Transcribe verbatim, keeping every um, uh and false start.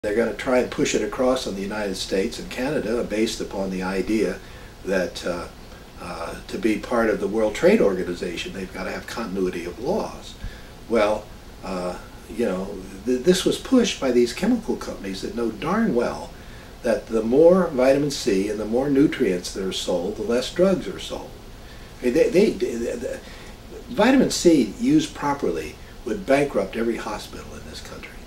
They're going to try and push it across on the United States and Canada based upon the idea that uh, uh, to be part of the World Trade Organization, they've got to have continuity of laws. Well, uh, you know, th this was pushed by these chemical companies that know darn well that the more vitamin C and the more nutrients that are sold, the less drugs are sold. I mean, they, they, they, they, vitamin C used properly would bankrupt every hospital in this country.